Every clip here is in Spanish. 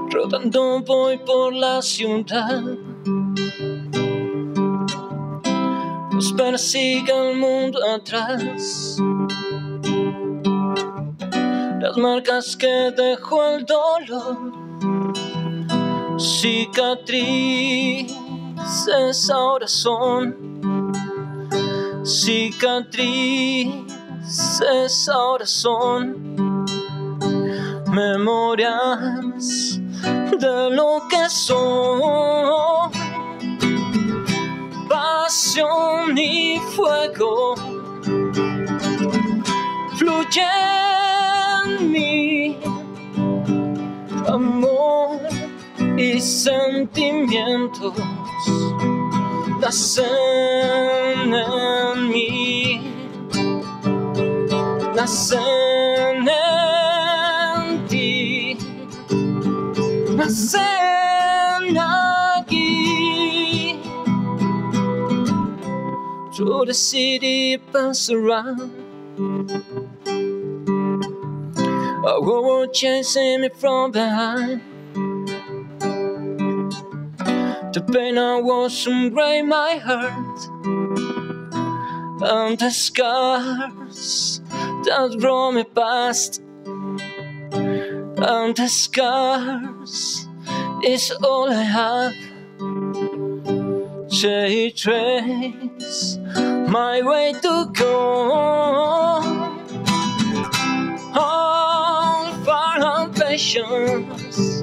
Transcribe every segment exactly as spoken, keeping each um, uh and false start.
Rodando voy por la ciudad, nos persigue el mundo atrás. Las marcas que dejó el dolor, cicatrices ahora son, cicatrices ahora son, memorias de lo que soy, pasión y fuego fluye en mí, amor y sentimientos nacen en mí, nacen en ti, nacen aquí. Through the city pass around, a war chasing me from behind. The pain I was to break my heart, and the scars that brought me past, and the scars is all I have. They trace my way to go, all for our patience,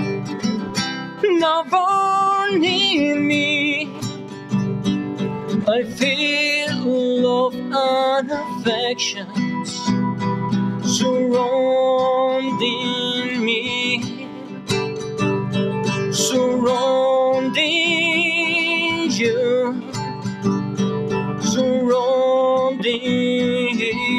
now born in me. I feel love and affections surrounding me, surrounding you, surrounding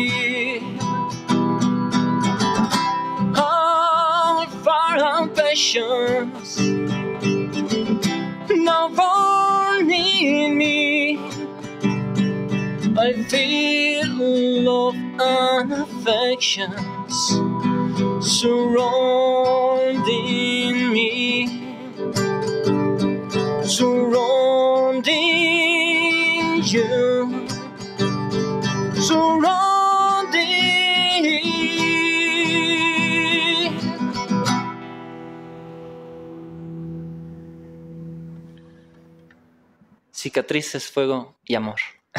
all for our patience, now born in me. I feel love and affections surrounding me, surrounding you, surrounding. Cicatrices, fuego y amor.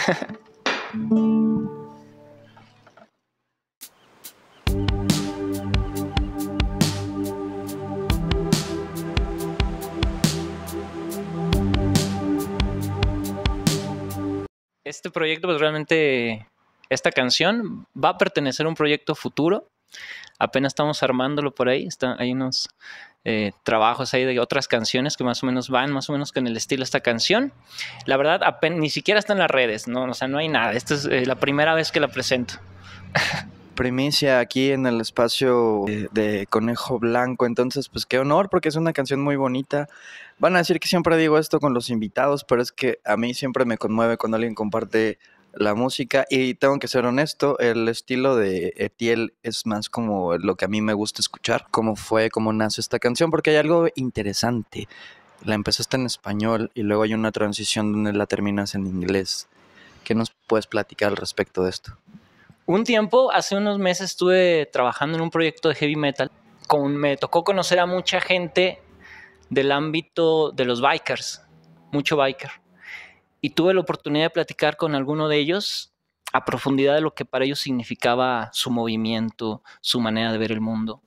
Este proyecto, pues realmente, esta canción va a pertenecer a un proyecto futuro. Apenas estamos armándolo por ahí. Está, hay unos eh, trabajos ahí de otras canciones que más o menos van, más o menos con el estilo de esta canción. La verdad, apenas, ni siquiera está en las redes, ¿no? O sea, no hay nada. Esta es eh, la primera vez que la presento. Primicia aquí en el espacio de, de Conejo Blanco, entonces pues qué honor, porque es una canción muy bonita. Van a decir que siempre digo esto con los invitados, pero es que a mí siempre me conmueve cuando alguien comparte la música, y tengo que ser honesto, el estilo de Etiel es más como lo que a mí me gusta escuchar, cómo fue, cómo nace esta canción, porque hay algo interesante. La empezaste en español y luego hay una transición donde la terminas en inglés. ¿Qué nos puedes platicar al respecto de esto? Un tiempo, hace unos meses, estuve trabajando en un proyecto de heavy metal. Con, me tocó conocer a mucha gente del ámbito de los bikers, mucho biker. Y tuve la oportunidad de platicar con alguno de ellos a profundidad de lo que para ellos significaba su movimiento, su manera de ver el mundo.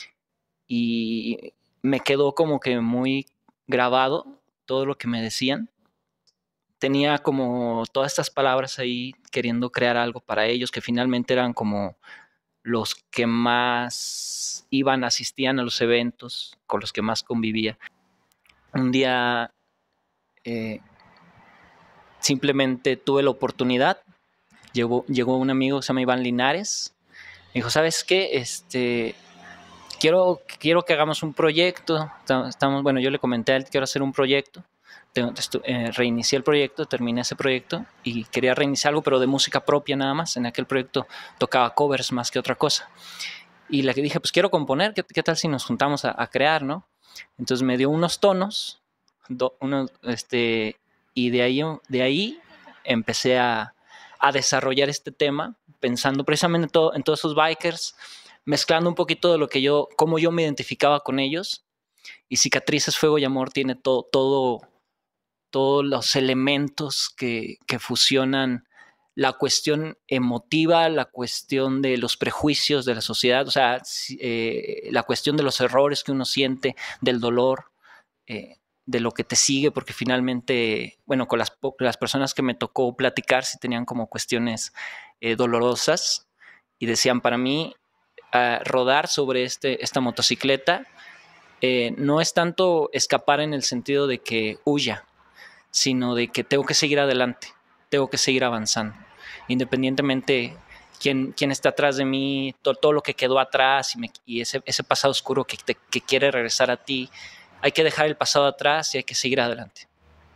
Y me quedó como que muy grabado todo lo que me decían. Tenía como todas estas palabras ahí queriendo crear algo para ellos, que finalmente eran como los que más iban, asistían a los eventos, con los que más convivía. Un día eh, simplemente tuve la oportunidad, llegó, llegó un amigo que se llama Iván Linares, me dijo, ¿sabes qué? Este, quiero, quiero que hagamos un proyecto, estamos, bueno, yo le comenté a él, quiero hacer un proyecto. Eh, reinicié el proyecto, terminé ese proyecto y quería reiniciar algo, pero de música propia nada más. En aquel proyecto tocaba covers más que otra cosa. Y le dije, pues quiero componer, ¿qué, qué tal si nos juntamos a, a crear, no? Entonces me dio unos tonos, do, unos, este, y de ahí, de ahí empecé a, a desarrollar este tema, pensando precisamente en, todo, en todos esos bikers, mezclando un poquito de lo que yo, cómo yo me identificaba con ellos. Y Cicatrices, Fuego y Amor tiene todo, todo, todos los elementos que, que fusionan la cuestión emotiva, la cuestión de los prejuicios de la sociedad, o sea, eh, la cuestión de los errores que uno siente, del dolor, eh, de lo que te sigue, porque finalmente, bueno, con las, las personas que me tocó platicar, sí tenían como cuestiones eh, dolorosas y decían, para mí, uh, rodar sobre este, esta motocicleta eh, no es tanto escapar en el sentido de que huya, sino de que tengo que seguir adelante, tengo que seguir avanzando, independientemente quién, quién está atrás de mí, todo, todo lo que quedó atrás y, me, y ese, ese pasado oscuro que, te, que quiere regresar a ti. Hay que dejar el pasado atrás y hay que seguir adelante.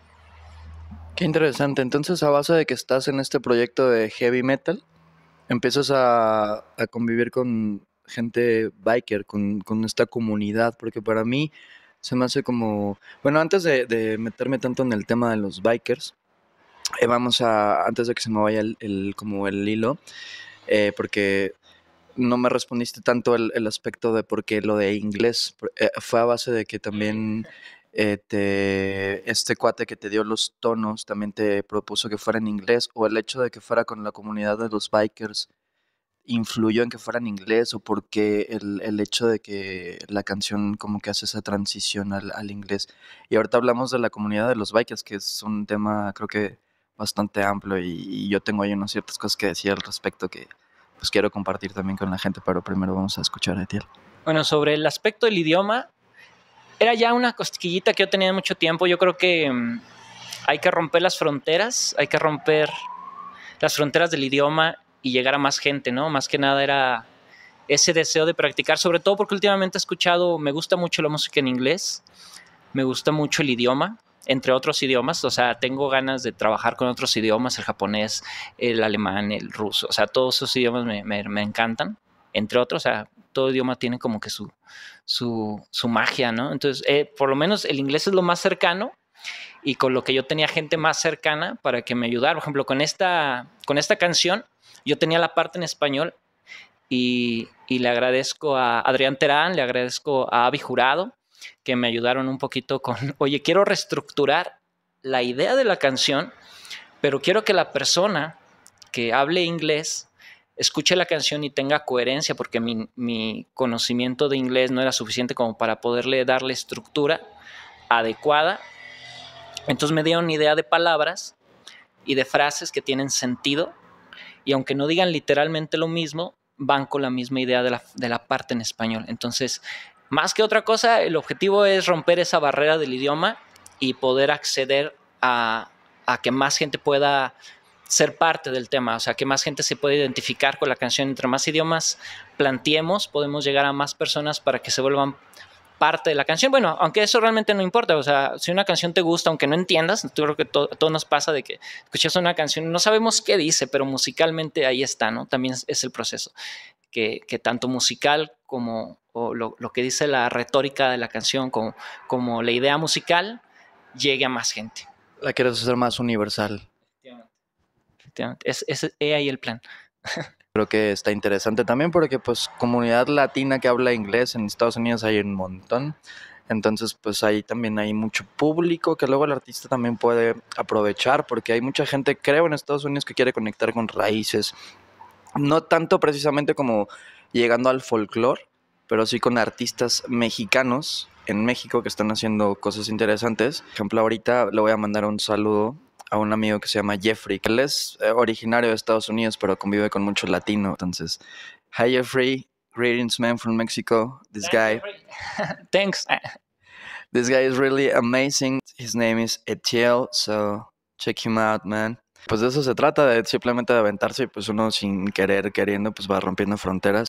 Qué interesante. Entonces, a base de que estás en este proyecto de heavy metal, empiezas a, a convivir con gente biker, con, con esta comunidad, porque para mí se me hace como... Bueno, antes de, de meterme tanto en el tema de los bikers, eh, vamos a... Antes de que se me vaya el, el como el hilo, eh, porque no me respondiste tanto el, el aspecto de por qué lo de inglés. Eh, fue a base de que también... Eh, te, este cuate que te dio los tonos también te propuso que fuera en inglés, o el hecho de que fuera con la comunidad de los bikers influyó en que fuera en inglés, o porque el, el hecho de que la canción como que hace esa transición al, al inglés. Y ahorita hablamos de la comunidad de los bikers, que es un tema creo que bastante amplio, y, y yo tengo ahí unas ciertas cosas que decir al respecto que pues quiero compartir también con la gente, pero primero vamos a escuchar a Etiel. Bueno, sobre el aspecto del idioma, era ya una cosquillita que yo tenía mucho tiempo. Yo creo que um, hay que romper las fronteras, hay que romper las fronteras del idioma y llegar a más gente, ¿no? Más que nada era ese deseo de practicar, sobre todo porque últimamente he escuchado, me gusta mucho la música en inglés, me gusta mucho el idioma, entre otros idiomas, o sea, tengo ganas de trabajar con otros idiomas, el japonés, el alemán, el ruso, o sea, todos esos idiomas me, me, me encantan, entre otros, o sea, todo idioma tiene como que su, su, su magia, ¿no? Entonces, eh, por lo menos el inglés es lo más cercano, y con lo que yo tenía gente más cercana para que me ayudara. Por ejemplo, con esta, con esta canción, yo tenía la parte en español y, y le agradezco a Adrián Terán, le agradezco a Avi Jurado, que me ayudaron un poquito con, oye, quiero reestructurar la idea de la canción, pero quiero que la persona que hable inglés escuche la canción y tenga coherencia, porque mi, mi conocimiento de inglés no era suficiente como para poderle darle estructura adecuada. Entonces me dieron idea de palabras y de frases que tienen sentido, y aunque no digan literalmente lo mismo, van con la misma idea de la, de la parte en español. Entonces, más que otra cosa, el objetivo es romper esa barrera del idioma y poder acceder a, a que más gente pueda ser parte del tema, o sea, que más gente se pueda identificar con la canción. Entre más idiomas planteemos, podemos llegar a más personas para que se vuelvan parte de la canción. Bueno, aunque eso realmente no importa, o sea, si una canción te gusta, aunque no entiendas, yo creo que todo, todo nos pasa de que escuchas una canción, no sabemos qué dice, pero musicalmente ahí está, ¿no? También es, es el proceso, que, que tanto musical como o lo, lo que dice la retórica de la canción, como, como la idea musical, llegue a más gente. La quieres hacer más universal. Efectivamente. Efectivamente. Es, es, es ahí el plan. Creo que está interesante también porque pues comunidad latina que habla inglés en Estados Unidos hay un montón. Entonces pues ahí también hay mucho público que luego el artista también puede aprovechar, porque hay mucha gente, creo, en Estados Unidos que quiere conectar con raíces. No tanto precisamente como llegando al folclore, pero sí con artistas mexicanos en México que están haciendo cosas interesantes. Por ejemplo, ahorita le voy a mandar un saludo a un amigo que se llama Jeffrey, que él es originario de Estados Unidos, pero convive con mucho latino. Entonces, hi Jeffrey, greetings man from Mexico. This guy, thanks. This guy is really amazing. His name is Etiel, so check him out, man. Pues de eso se trata, de simplemente de aventarse, y pues uno sin querer, queriendo, pues va rompiendo fronteras.